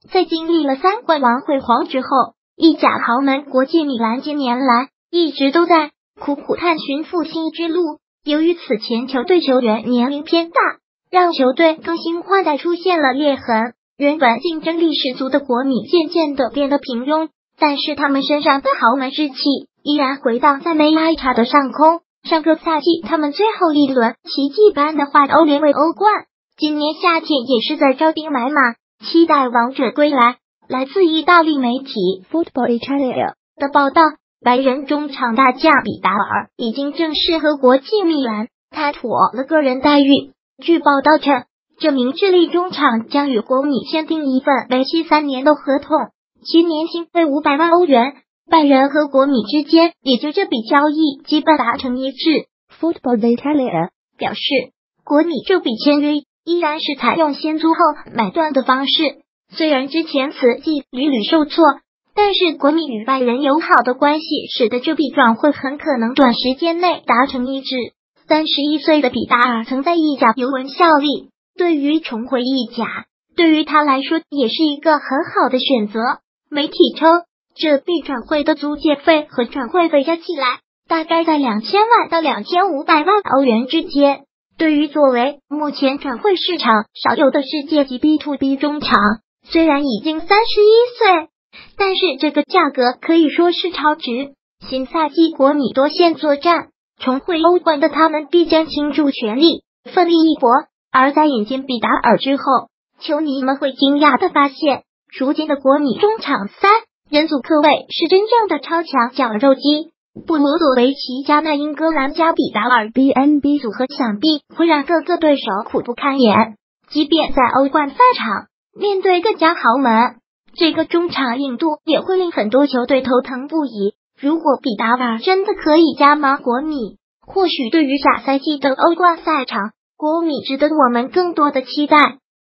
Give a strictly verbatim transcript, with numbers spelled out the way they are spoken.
在经历了三冠王辉煌之后，意甲豪门国际米兰近年来一直都在苦苦探寻复兴之路。由于此前球队球员年龄偏大，让球队更新换代出现了裂痕，原本竞争力十足的国米渐渐的变得平庸，但是他们身上的豪门之气依然回荡在梅拉查的上空。上个赛季他们最后一轮奇迹般的化欧联为欧冠，今年夏天也是在招兵买马，期待王者归来。来自意大利媒体 Football Italia 的报道，白人中场大将比达尔已经正式和国际米兰谈妥了个人待遇。据报道称，这名智利中场将与国米签订一份为期三年的合同，其年薪为五百万欧元。拜仁和国米之间也就这笔交易基本达成一致。Football Italia 表示，国米这笔签约依然是采用先租后买断的方式，虽然之前此季屡屡受挫，但是国米与拜仁友好的关系使得这笔转会很可能短时间内达成一致。三十一岁的比达尔曾在意甲尤文效力，对于重回意甲，对于他来说也是一个很好的选择。媒体称，这笔转会的租借费和转会费加起来大概在两千万到两千五百万欧元之间。对于作为目前转会市场少有的世界级 B to B 中场，虽然已经三十一岁，但是这个价格可以说是超值。新赛季国米多线作战，重回欧冠的他们必将倾注全力，奋力一搏。而在引进比达尔之后，球迷们会惊讶的发现，如今的国米中场三人组客位是真正的超强绞肉机。布罗佐维奇加纳英格兰加比达尔 B N B 组合想必会让各个对手苦不堪言。即便在欧冠赛场面对更加豪门，这个中场硬度也会令很多球队头疼不已。如果比达尔真的可以加盟国米，或许对于下赛季的欧冠赛场，国米值得我们更多的期待。